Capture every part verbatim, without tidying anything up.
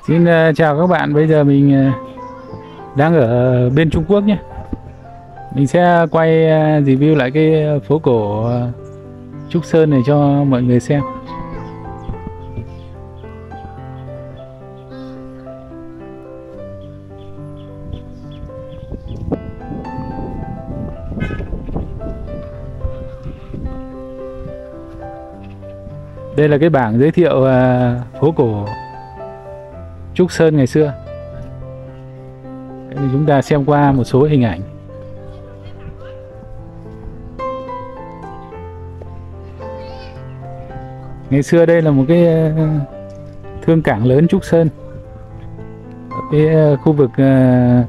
Xin uh, chào các bạn, bây giờ mình uh, đang ở bên Trung Quốc nhé. Mình sẽ quay uh, review lại cái phố cổ uh, Trúc Sơn này cho mọi người xem. Đây là cái bảng giới thiệu uh, phố cổ Trúc Sơn ngày xưa. Để chúng ta xem qua một số hình ảnh. Ngày xưa đây là một cái uh, thương cảng lớn Trúc Sơn ở cái uh, khu vực uh,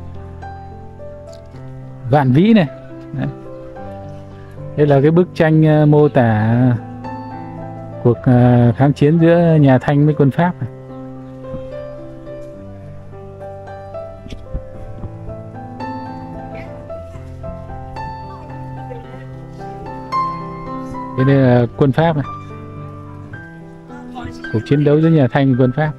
Vạn Vĩ này. Đấy. Đây là cái bức tranh uh, mô tả cuộc uh, kháng chiến giữa nhà Thanh với quân Pháp này. Đây là quân Pháp này. Cuộc chiến đấu giữa nhà Thanh và quân Pháp.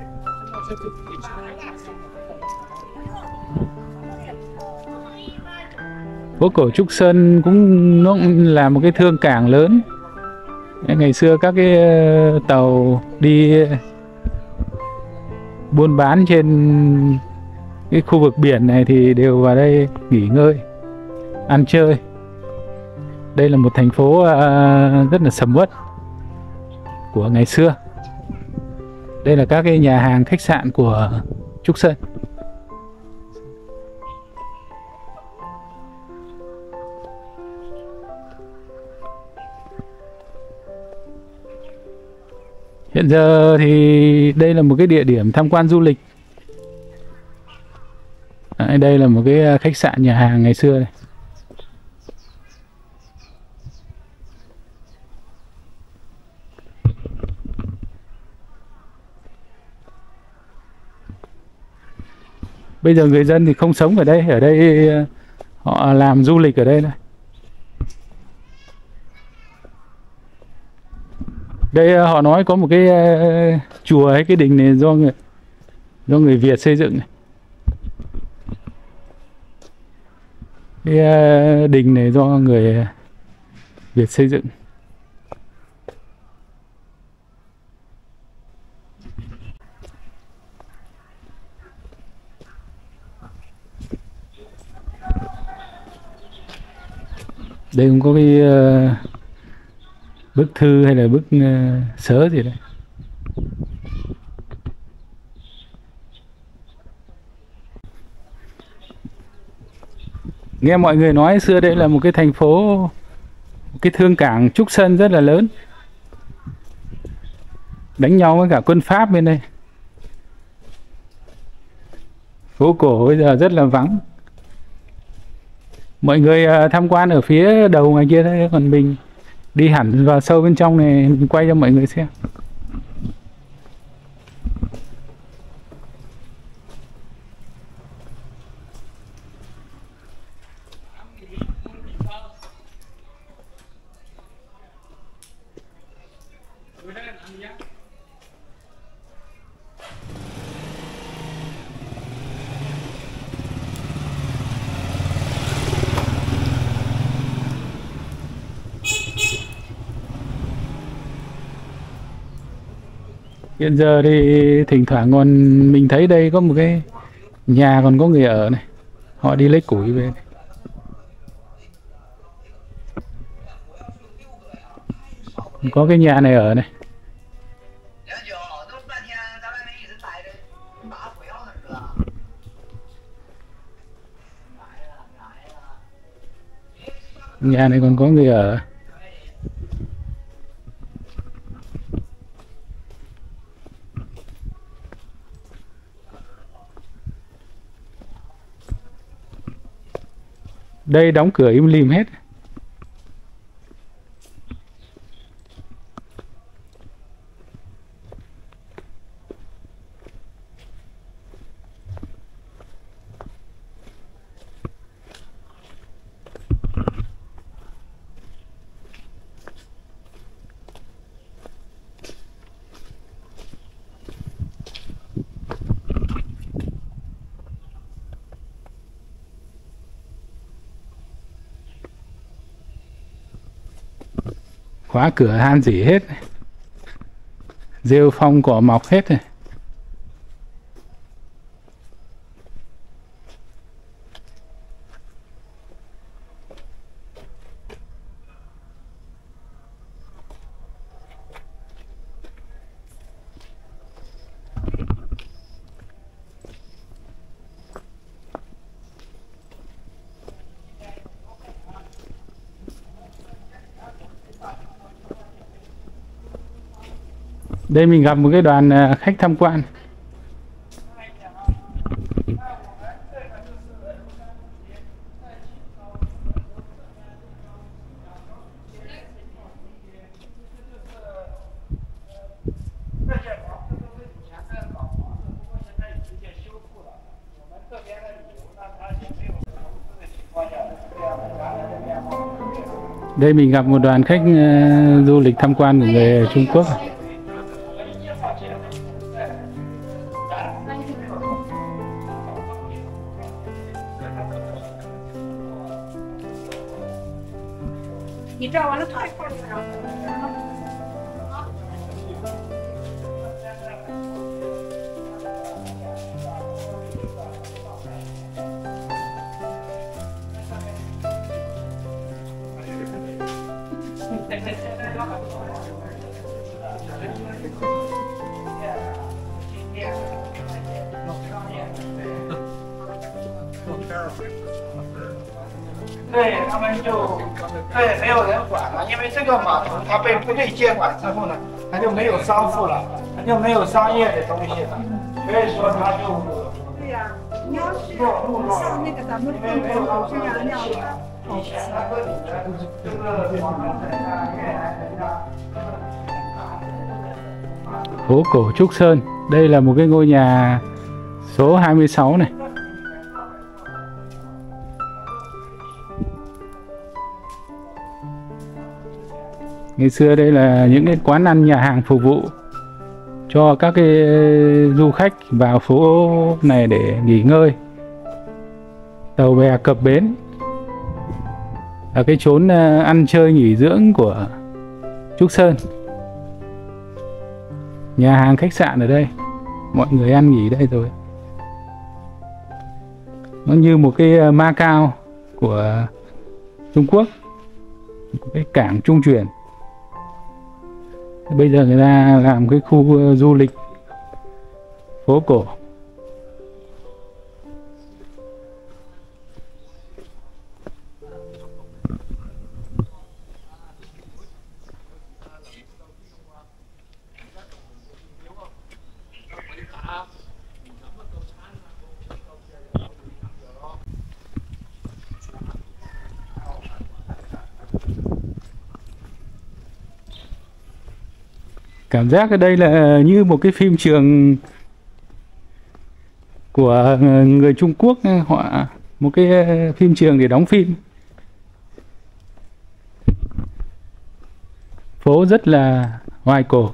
Phố cổ Trúc Sơn cũng nó cũng là một cái thương cảng lớn. Ngày xưa các cái tàu đi buôn bán trên cái khu vực biển này thì đều vào đây nghỉ ngơi, ăn chơi. Đây là một thành phố rất là sầm uất của ngày xưa. Đây là các cái nhà hàng, khách sạn của Trúc Sơn. Hiện giờ thì đây là một cái địa điểm tham quan du lịch. Đấy, đây là một cái khách sạn, nhà hàng ngày xưa này. Bây giờ người dân thì không sống ở đây, ở đây họ làm du lịch ở đây này. Đây họ nói có một cái uh, chùa hay cái đình này do người do người Việt xây dựng này. Cái uh, đình này do người Việt xây dựng. Đây cũng có cái uh, bức thư hay là bức uh, sớ gì đấy. Nghe mọi người nói xưa đây là một cái thành phố, một cái thương cảng Trúc Sơn rất là lớn. Đánh nhau với cả quân Pháp bên đây. Phố cổ bây giờ rất là vắng. Mọi người uh, tham quan ở phía đầu ngoài kia thôi, còn mình đi hẳn vào sâu bên trong này, mình quay cho mọi người xem. Hiện giờ thì thỉnh thoảng còn mình thấy đây có một cái nhà còn có người ở này. Họ đi lấy củi về này. Có cái nhà này ở này. Nhà này còn có người ở. Đây đóng cửa im lìm hết. khóa cửa han rỉ hết, rêu phong cỏ mọc hết rồi. Đây mình gặp một cái đoàn khách tham quan. Đây mình gặp một đoàn khách uh, du lịch tham quan của người Trung Quốc. 你照完了退回来。 对他们就对没有人管了，因为这个码头它被部队接管之后呢，它就没有商户了，它就没有商业的东西了，所以说它就对呀、啊，你要是像那个咱们中国这样那样的。 以前它这里面这个广东人啊、越南人啊。 Phố cổ Trúc Sơn. Đây là một cái ngôi nhà số hai mươi sáu này. Ngày xưa đây là những cái quán ăn nhà hàng phục vụ cho các cái du khách vào phố này để nghỉ ngơi. Tàu bè cập bến là cái chốn ăn chơi nghỉ dưỡng của Trúc Sơn. Nhà hàng khách sạn ở đây, mọi người ăn nghỉ đây rồi. Nó như một cái Macau của Trung Quốc, một cái cảng trung chuyển. Bây giờ người ta làm cái khu du lịch phố cổ. Cảm giác ở đây là như một cái phim trường của người Trung Quốc, họ một cái phim trường để đóng phim. Phố rất là hoài cổ.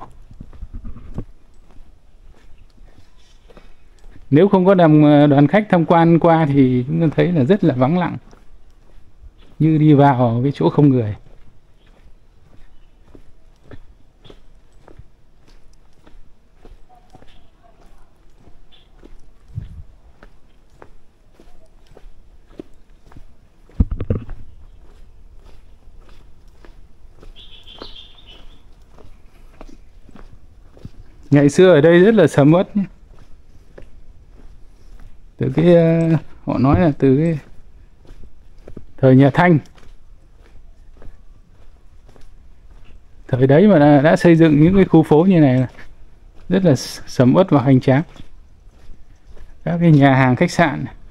Nếu không có đoàn, đoàn khách tham quan qua thì chúng ta thấy là rất là vắng lặng, như đi vào cái chỗ không người. Ngày xưa ở đây rất là sầm uất nhé. Từ cái họ nói là từ cái thời nhà Thanh, thời đấy mà đã, đã xây dựng những cái khu phố như này, rất là sầm uất và hoành tráng. Các cái nhà hàng khách sạn này.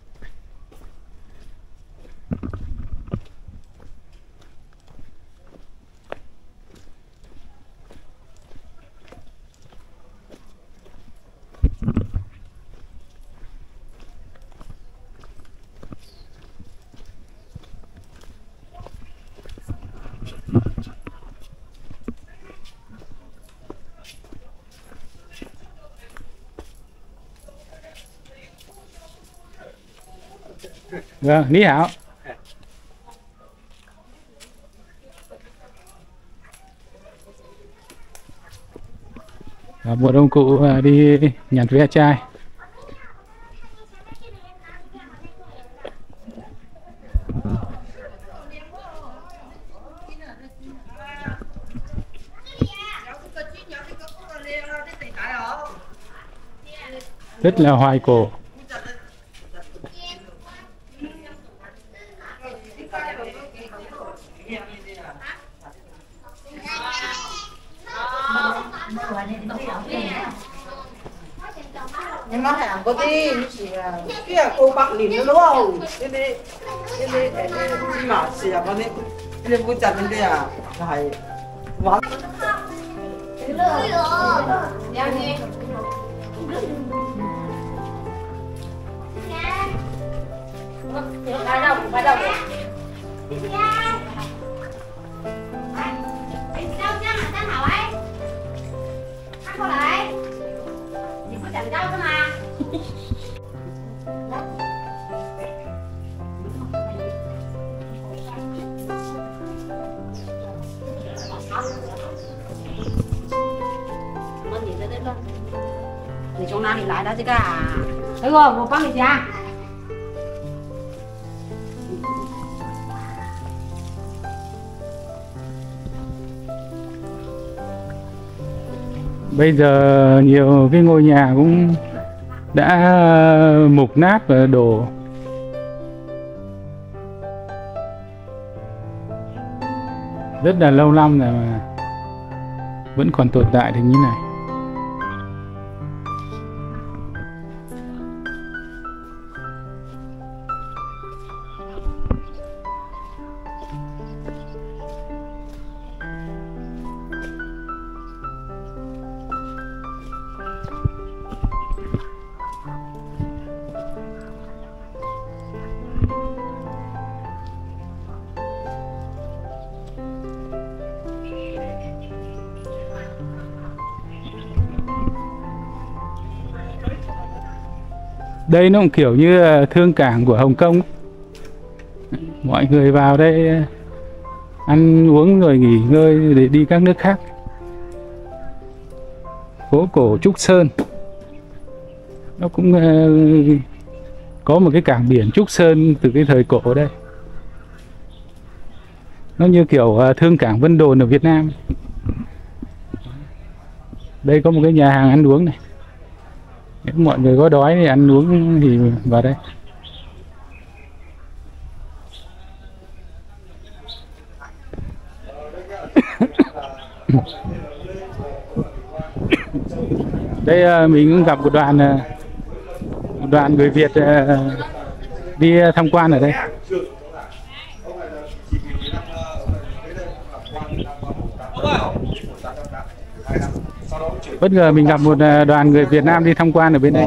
Vâng, Ní hảo. một ông cụ à, đi nhặt ve chai. Rất là hoài cổ. Nhưng mà hàng có đi chỉ là cái cô bác lìn nó đúng không? Cái này cái này cái này mà chỉ là cái này cái này muốn chặt bên đây à? Hay quá. Bắt đầu, bắt đầu. Đâu chứ mà sao hảo ấy? Ăn qua lại. Thì có chẳng đâu cơ mà. Con nhìn ra đây luôn. Thì trong nào thì lại đó chứ cả. Thấy không? Một con thì ra. Bây giờ nhiều cái ngôi nhà cũng đã mục nát và đổ. Rất là lâu năm rồi mà vẫn còn tồn tại được như này. Đây nó cũng kiểu như thương cảng của Hồng Kông. Mọi người vào đây ăn uống rồi nghỉ ngơi để đi các nước khác. Phố cổ Trúc Sơn nó cũng uh, có một cái cảng biển Trúc Sơn từ cái thời cổ ở đây. Nó như kiểu uh, thương cảng Vân Đồn ở Việt Nam. Đây có một cái nhà hàng ăn uống này. Nếu mọi người có đói thì ăn uống thì vào đây. Đây mình cũng gặp một đoàn một đoàn người Việt đi tham quan ở đây. Bất ngờ mình gặp một đoàn người Việt Nam đi tham quan ở bên đây.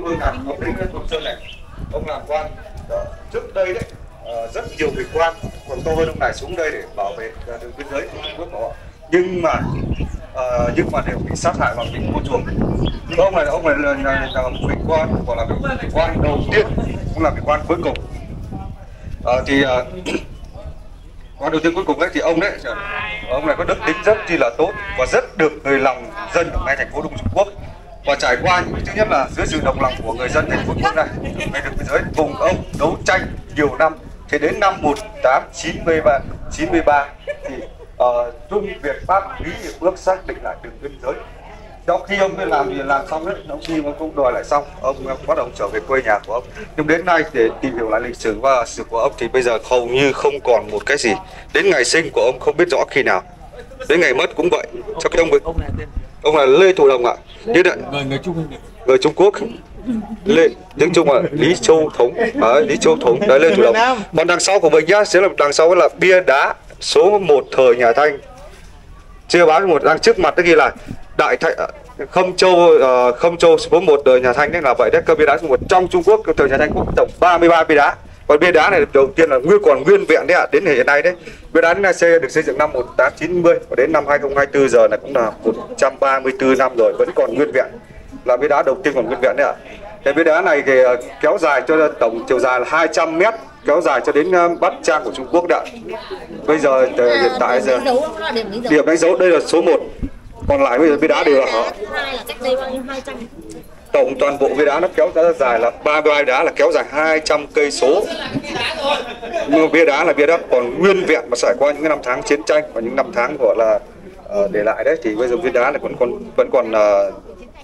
Ông làm quan trước đây đấy, rất nhiều vị quan còn to hơn ông này xuống đây để bảo vệ đường biên giới của Trung Quốc của họ, nhưng mà uh, nhưng mà đều bị sát hại và bị mua chuộc. Nhưng ông này ông này là, là, là một vị quan, còn là vị quan đầu tiên, cũng là vị quan cuối cùng. Uh, thì uh, quan đầu tiên cuối cùng đấy thì ông đấy, ông này có đức tính rất chi là tốt và rất được người lòng dân ở ngay thành phố Đông Trung Quốc. Và trải qua những thứ nhất là dưới sự đồng lòng của người dân thành phố Trung Quốc này, ngay được biên giới cùng ông đấu tranh nhiều năm. Thì đến năm một nghìn tám trăm chín mươi ba thì uh, Trung Việt Pháp ký hiệp ước xác định lại đường biên giới. Trong khi ông đi làm thì làm xong hết, ông đi mà cũng đòi lại xong, ông bắt đầu trở về quê nhà của ông. Nhưng đến nay để tìm hiểu lại lịch sử và sự của ông thì bây giờ hầu như không còn một cái gì. Đến ngày sinh của ông không biết rõ khi nào, đến ngày mất cũng vậy. Cho cái ông với ông là Lê Thụ Đồng ạ, à. người người Trung người Trung Quốc. Lê tiếng Trung là Lý Châu Thống, à, Lý Châu Thống đấy, Lê Thụ Đồng. Còn đằng sau của mình nhá, sẽ là đằng sau là bia đá số một thời nhà Thanh. Chưa báo một đang trước mặt cái ghi là Đại Thanh Khâm Châu, uh, Khâm Châu số một đời nhà Thanh, đấy là vậy đấy. Cơ bia đá số một trong Trung Quốc thời nhà Thanh có tổng ba mươi ba bia đá. Còn bia đá này đầu tiên là nguyên còn nguyên vẹn đấy ạ, à, đến hiện nay đấy. Bia đá này được xây dựng năm một nghìn tám trăm chín mươi và đến năm hai nghìn không trăm hai mươi tư giờ này cũng là một trăm ba mươi tư năm rồi vẫn còn nguyên vẹn. Là bia đá đầu tiên còn nguyên vẹn đấy ạ. À. Cái bia đá này thì kéo dài cho tổng chiều dài là hai trăm mét, kéo dài cho đến Bát Trang của Trung Quốc đấy ạ. Bây giờ hiện tại giờ điểm đánh dấu đây là số một. Còn lại bây giờ bia đá đều là họ. Hai là cách đây bao nhiêu hai trăm. Tổng toàn bộ bia đá nó kéo ra dài là ba mươi hai đá là kéo dài hai trăm cây số. Nhưng mà bia đá là bia đá còn nguyên vẹn mà trải qua những cái năm tháng chiến tranh và những năm tháng gọi là uh, để lại đấy, thì bây giờ bia đá là vẫn còn vẫn còn uh,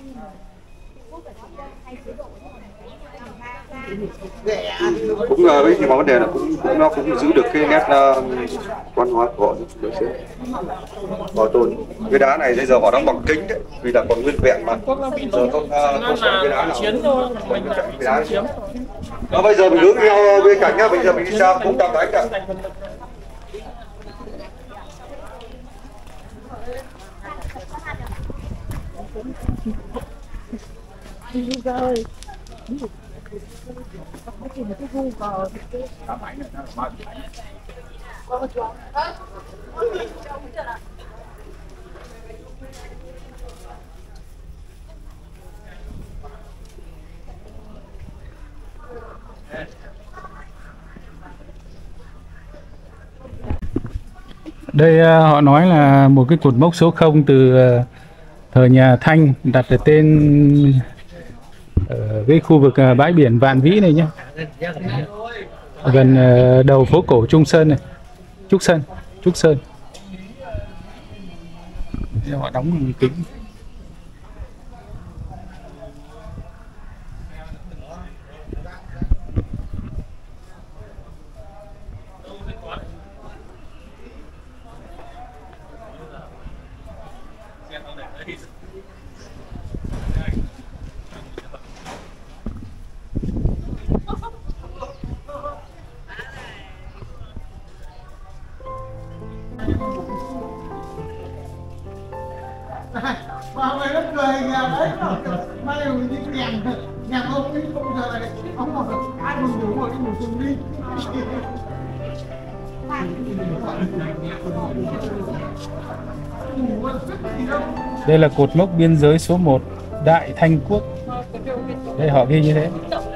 cũng uh, với những vấn đề là cũng, cũng nó cũng giữ được cái nét uh, văn hóa của họ đối xứ bảo tồn. Bia đá này bây giờ họ đóng bằng kính đấy vì là còn nguyên vẹn mà giờ không uh, không có bia đá nào chiến thôi mình bia đá chiếm. Đó, bây giờ mình hướng theo bên cạnh nhá, bây giờ mình đi sang cũng tạm đánh cả. Đây uh, họ nói là một cái cột mốc số không từ uh, thời nhà Thanh, đặt ở tên ở cái khu vực uh, bãi biển Vạn Vĩ này nhé, gần uh, đầu phố cổ Trung Sơn này, Trúc Sơn, Trúc Sơn. Đây, họ đóng bằng kính. Mà mày nó cười nhà đấy mà mai mình đi kèm nhà ông ấy không giờ này ông mà ăn mình ngủ rồi đi ngủ chung đi. Đây là cột mốc biên giới số một Đại Thanh Quốc. Đây họ ghi như thế.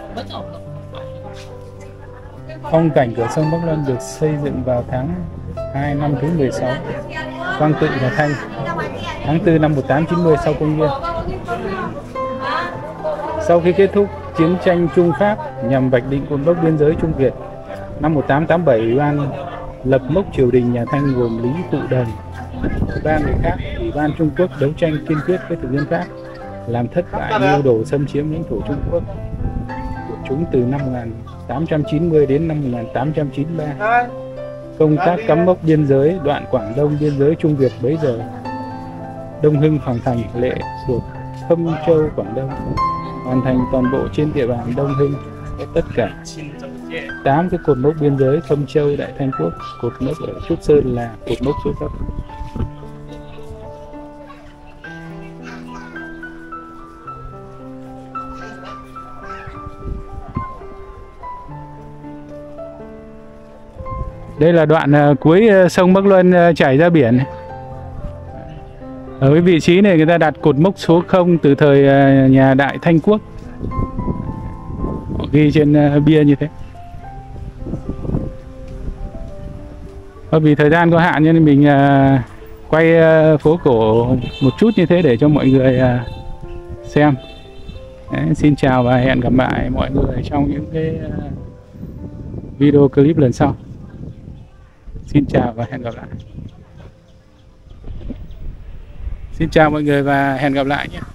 Phong cảnh cửa sông Bắc Luân được xây dựng vào tháng hai năm thứ mười sáu, Quang Tự và Thanh, tháng tư năm một nghìn tám trăm chín mươi sau công nguyên. Sau khi kết thúc chiến tranh Trung Pháp nhằm vạch định cột mốc biên giới Trung Việt, năm một nghìn tám trăm tám mươi bảy, Ủy ban lập mốc triều đình nhà Thanh gồm Lý Tụ Đần và ba người khác. Ủy ban Trung Quốc đấu tranh kiên quyết với thực dân Pháp, làm thất bại mưu đồ xâm chiếm lãnh thổ Trung Quốc của chúng từ năm một nghìn tám trăm chín mươi đến năm một nghìn tám trăm chín mươi ba. Công tác cắm mốc biên giới đoạn Quảng Đông biên giới Trung Việt bấy giờ Đông Hưng, Hoàng Thành, Lệ thuộc Khâm Châu, Quảng Đông hoàn thành toàn bộ trên địa bàn Đông Hưng. Có tất cả tám cái cột mốc biên giới Khâm Châu, Đại Thanh Quốc. Cột mốc ở Trúc Sơn là cột mốc số thấp. Đây là đoạn uh, cuối uh, sông Bắc Luân uh, chảy ra biển. Ở cái vị trí này người ta đặt cột mốc số không từ thời uh, nhà Đại Thanh Quốc. Họ ghi trên uh, bia như thế. Bởi vì thời gian có hạn nên mình uh, quay uh, phố cổ một chút như thế để cho mọi người uh, xem. Đấy, xin chào và hẹn gặp lại mọi người trong những cái uh, video clip lần sau. Xin chào và hẹn gặp lại. Xin chào mọi người và hẹn gặp lại nhé.